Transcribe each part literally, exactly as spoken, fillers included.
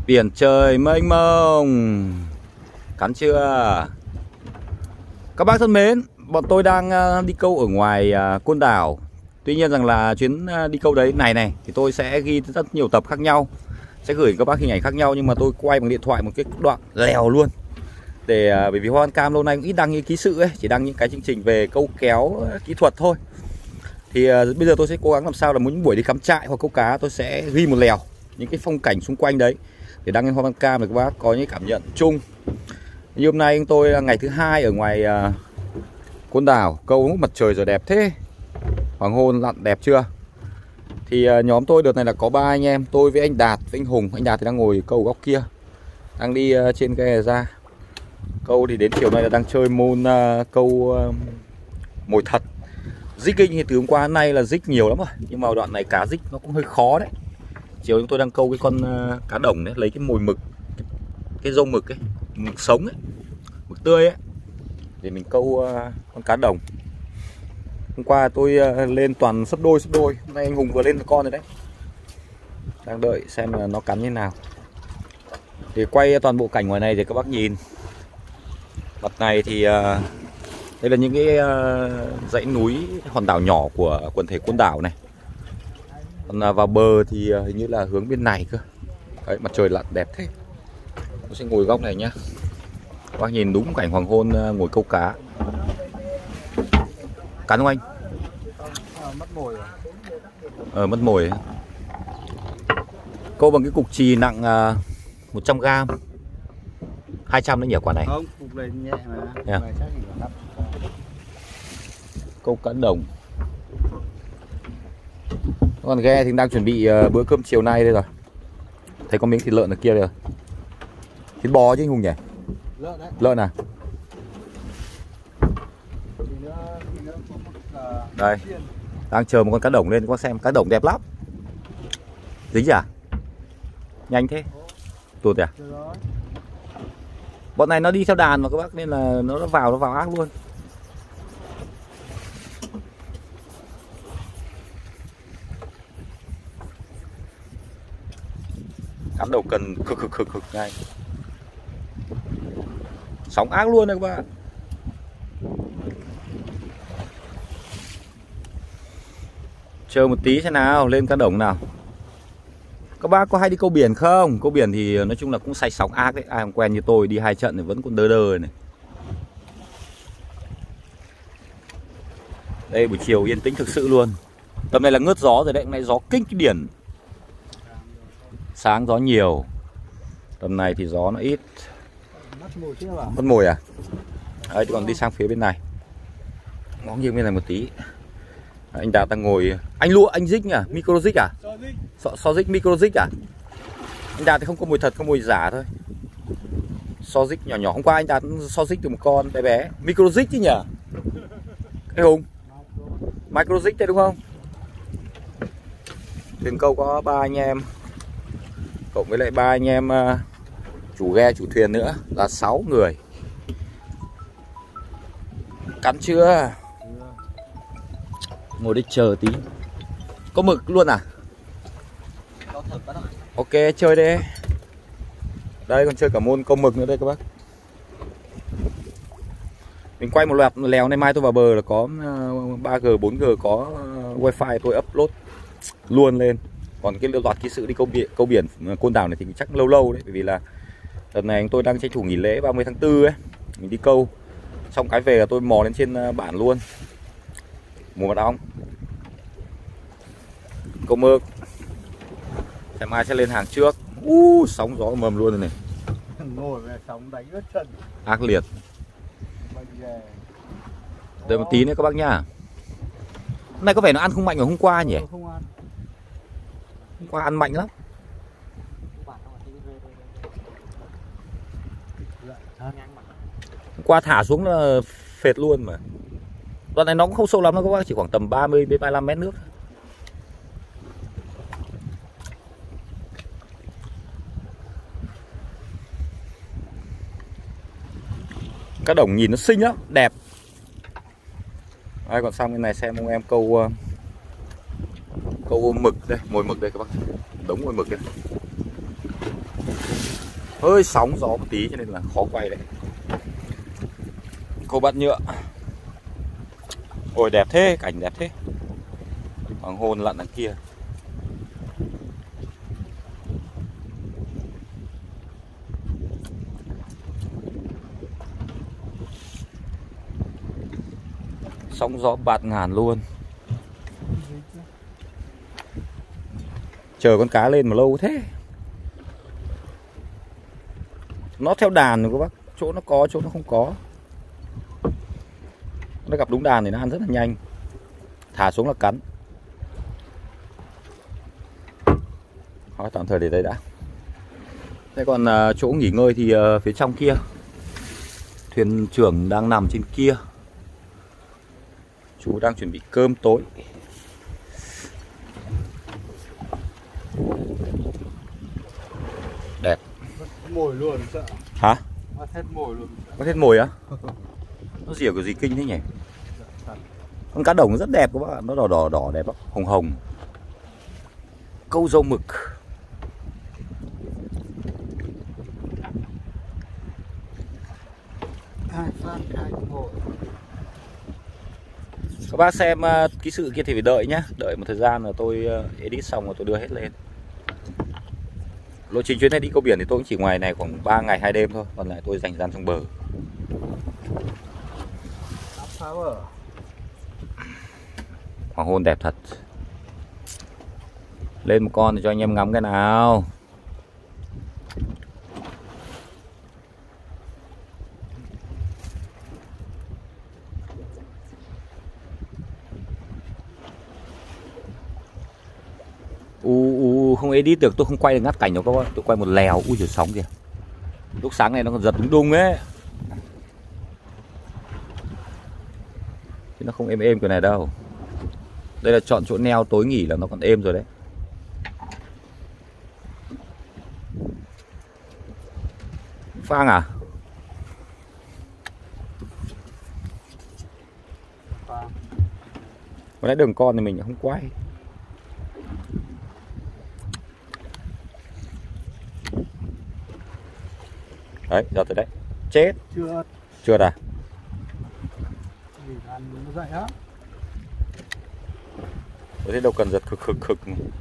Biển trời mênh mông. Cắn chưa? Các bác thân mến, bọn tôi đang đi câu ở ngoài Côn Đảo. Tuy nhiên rằng là chuyến đi câu đấy này này thì tôi sẽ ghi rất nhiều tập khác nhau, sẽ gửi các bác hình ảnh khác nhau, nhưng mà tôi quay bằng điện thoại một cái đoạn lèo luôn. Để bởi vì Hoa Văn Cam lâu nay cũng ít đăng những ký sự ấy, chỉ đăng những cái chương trình về câu kéo kỹ thuật thôi. Thì uh, bây giờ tôi sẽ cố gắng làm sao là những buổi đi cắm trại hoặc câu cá tôi sẽ ghi một lèo những cái phong cảnh xung quanh đấy để đăng lên Hoa Văn Cam để các bác có những cảm nhận chung. Như hôm nay tôi ngày thứ hai ở ngoài uh, Côn Đảo câu lúc mặt trời giờ đẹp thế, hoàng hôn lặn đẹp chưa. Thì uh, nhóm tôi đợt này là có ba anh em, tôi với anh Đạt với anh Hùng. Anh Đạt thì đang ngồi câu góc kia, đang đi uh, trên cái ra câu. Thì đến chiều nay là đang chơi môn uh, câu uh, mồi thật. Dích kinh thì từ hôm qua đến nay là dích nhiều lắm rồi, nhưng mà đoạn này cá dích nó cũng hơi khó đấy. Chiều chúng tôi đang câu cái con uh, cá đồng đấy, lấy cái mồi mực, cái, cái râu mực ấy, mực sống ấy, mực tươi ấy, để mình câu uh, con cá đồng. Hôm qua tôi uh, lên toàn sấp đôi sấp đôi, hôm nay anh Hùng vừa lên một con rồi đấy. Đang đợi xem là nó cắn như nào. Thì quay toàn bộ cảnh ngoài này để các bác nhìn. Mặt này thì uh, đây là những cái uh, dãy núi hòn đảo nhỏ của quần thể Côn Đảo này. Còn uh, vào bờ thì uh, hình như là hướng bên này cơ. Đấy, mặt trời lặn đẹp thế. Tôi sẽ ngồi góc này nhá. Các bác nhìn đúng cảnh hoàng hôn uh, ngồi câu cá. Cắn không anh? À, mất mồi rồi. Ờ, mất mồi ấy. Câu bằng cái cục chì nặng uh, một trăm gam. hai trăm đấy nhỉ quả này? Không, cục này nhẹ mà. Yeah. Câu cá đồng. Còn ghe thì đang chuẩn bị uh, bữa cơm chiều nay đây rồi. Thấy có miếng thịt lợn ở kia rồi. Thịt bò chứ anh Hùng nhỉ? Lợn đấy. Lợn à? Đây. Đang chờ một con cá đồng lên có xem. Cá đồng đẹp lắm. Dính à? Nhanh thế. Tụt à? Bọn này nó đi theo đàn mà các bác, nên là nó vào nó vào ác luôn. Cắm đầu cần cực cực cực cực ngay. Sóng ác luôn đấy các bạn. Chờ một tí xem nào, lên cá đồng nào. Các bác có hay đi câu biển không? Câu biển thì nói chung là cũng say sóng ác đấy. Ai không quen như tôi đi hai trận thì vẫn còn đơ đơ này. Đây buổi chiều yên tĩnh thực sự luôn. Tầm này là ngớt gió rồi đấy, hôm nay gió kinh cái biển. Sáng gió nhiều. Tầm này thì gió nó ít. Mất mồi à? Đấy, còn đi sang phía bên này. Ngó nghiêng bên này một tí. Anh Đạt đang ngồi. Anh lụa, anh dích à? Micro dích à? So, so dích micro dích à? Anh Đạt thì không có mồi thật, không mồi giả thôi. So dích nhỏ nhỏ. Hôm qua anh Đạt so dích được một con bé bé. Micro dích chứ nhỉ? Cái Hùng micro dích đấy đúng không? Thuyền câu có ba anh em, cộng với lại ba anh em uh, chủ ghe chủ thuyền nữa là sáu người. Cắn chưa? Ngồi đây chờ tí. Có mực luôn à? Ok, chơi đi. Đây còn chơi cả môn câu mực nữa đây các bác. Mình quay một loạt lèo, nay mai tôi vào bờ là có ba G, bốn G, có wifi tôi upload luôn lên. Còn cái loạt ký sự đi câu biển, câu biển Côn Đảo này thì chắc lâu lâu đấy. Bởi vì là đợt này tôi đang tranh thủ nghỉ lễ ba mươi tháng tư ấy. Mình đi câu xong cái về là tôi mò lên trên bản luôn. Mùa mật ong, câu mực. Xem ai sẽ lên hàng trước. uh, Sóng gió mầm luôn rồi này. Ngồi về sóng đánh ướt chân. Ác liệt. Đợi một tí nữa các bác nhá. Hôm nay có vẻ nó ăn không mạnh ở hôm qua nhỉ? Không ăn. Hôm qua ăn mạnh lắm. Hôm qua thả xuống là phệt luôn mà. Đoạn này nó cũng không sâu lắm đâu các bác, chỉ khoảng tầm ba mươi đến ba mươi lăm mét nước. Cá đồng nhìn nó xinh lắm, đẹp. Đây, còn sang bên này xem ông em câu câu mực đây, mồi mực đây các bác. Đống mồi mực đây. hơi sóng gió một tí cho nên là khó quay đấy. Cô bắt nhựa. Ôi đẹp thế, cảnh đẹp thế. Hoàng hôn lặn đằng kia. Sóng gió bạt ngàn luôn. Chờ con cá lên mà lâu thế. Nó theo đàn rồi các bác. Chỗ nó có, chỗ nó không có. Nó gặp đúng đàn thì nó ăn rất là nhanh. Thả xuống là cắn. Thôi tạm thời để đây đã. Thế còn uh, chỗ nghỉ ngơi thì uh, phía trong kia. Thuyền trưởng đang nằm trên kia. Chú đang chuẩn bị cơm tối. Đẹp. Mồi luôn sợ. Hả? Bắt hết mồi luôn. Có hết mồi á? Nó rỉa kiểu gì kinh thế nhỉ? Con cá đồng rất đẹp các bạn, nó đỏ đỏ đỏ đẹp lắm, hồng hồng. Câu râu mực. Hai phát hai mồi. Các bác xem uh, cái sự kia thì phải đợi nhá, đợi một thời gian là tôi uh, edit xong rồi tôi đưa hết lên. Lộ trình chuyến này đi câu biển thì tôi cũng chỉ ngoài này khoảng ba ngày hai đêm thôi, còn lại tôi dành gian trong bờ. Hoàng hôn đẹp thật. Lên một con thì cho anh em ngắm cái nào. U, u không edit được, tôi không quay được ngắt cảnh đâu các bạn. Tôi quay một lèo, ui giời sóng kìa. Lúc sáng này nó còn giật đúng đung ấy. Chứ nó không êm êm cái này đâu. Đây là chọn chỗ neo tối nghỉ là nó còn êm rồi đấy. Phang à? Có lẽ đường con thì mình không quay. Đấy, giờ tới đấy. Chết. Chưa. Chưa à? Vì ăn nó dậy á. Thế đâu cần giật khực khực khực.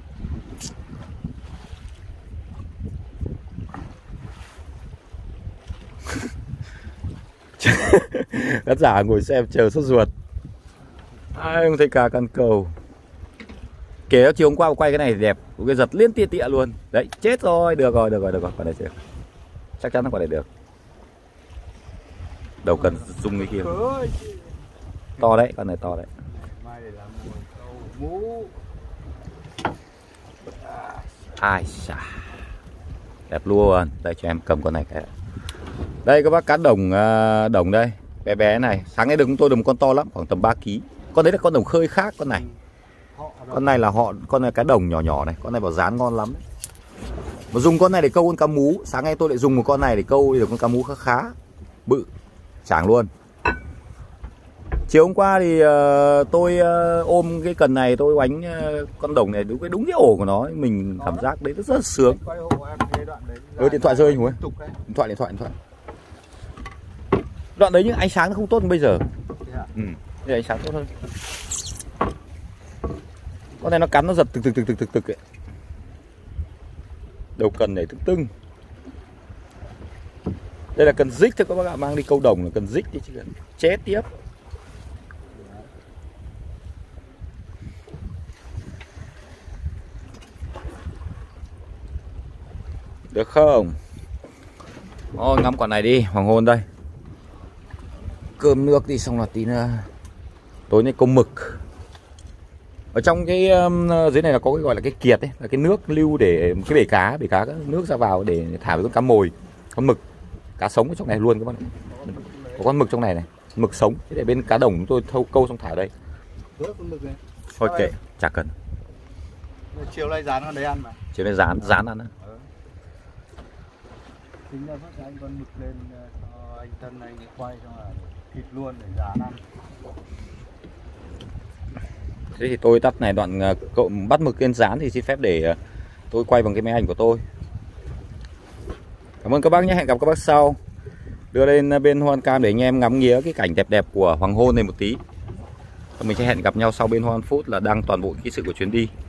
Khán giả ngồi xem chờ sốt ruột. Ai không thấy cá căn cầu. Kể chiều hôm qua quay cái này thì đẹp, cái giật liên tia tịa luôn. Đấy, chết rồi, được rồi, được rồi, được rồi, còn này chưa. Chắc chắn là còn này được. Đâu cần dùng cái kia. To đấy, con này to đấy. Ai xà. Đẹp luôn. Đây cho em cầm con này cái. Đây các bác, cá đồng đồng đây, bé bé này. Sáng nay đừng tôi được một con to lắm, khoảng tầm ba ki lô gam. Con đấy là con đồng khơi khác con này. Con này là họ, con này cá đồng nhỏ nhỏ này, con này bảo dán ngon lắm đấy. Mà dùng con này để câu con cá mú. Sáng nay tôi lại dùng một con này để câu được con cá mú khá khá bự, chảng luôn. Chiều hôm qua thì uh, tôi uh, ôm cái cần này tôi đánh uh, con đồng này đúng cái đúng cái ổ của nó, mình cảm giác đấy rất là sướng. Ừ, điện thoại rơi rồi. Điện thoại điện thoại điện thoại. Đoạn đấy nhưng ánh sáng nó không tốt như bây giờ. Ừ, đây ánh sáng tốt hơn. Con này nó cắn nó giật từng từng từng từng từng từng ấy. Đầu cần này tưng tưng. Đây là cần dích thôi các bác ạ, mang đi câu đồng là cần dích đi chứ cần chết tiếp. Được không? Ôi ngắm quả này đi, hoàng hôn đây. Cơm nước đi xong là tí nữa. Tối nay câu mực. Ở trong cái um, dưới này là có cái gọi là cái kiệt ấy, là cái nước lưu để cái bể cá, bể cá nước ra vào để thả với con cá mồi, con mực, cá sống ở trong này luôn các bạn. Có con mực trong này này, mực sống. Thế để bên cá đồng chúng tôi thâu câu xong thả ở đây. Thôi kệ, chả cần. Chiều nay dán ở đấy ăn mà. Chiều nay dán, dán ăn á. Ừ. Tính ra bắt anh con mực lên cho anh Tân anh quay xong là thịt luôn để dán ăn. Thế thì tôi tắt này đoạn cậu bắt mực lên dán thì xin phép để tôi quay bằng cái máy ảnh của tôi. Cảm ơn các bác nhé, hẹn gặp các bác sau. Đưa lên bên Hoan Cam để anh em ngắm nghía cái cảnh đẹp đẹp của hoàng hôn này một tí. Mình sẽ hẹn gặp nhau sau bên Hoan Food là đăng toàn bộ kỹ sự của chuyến đi.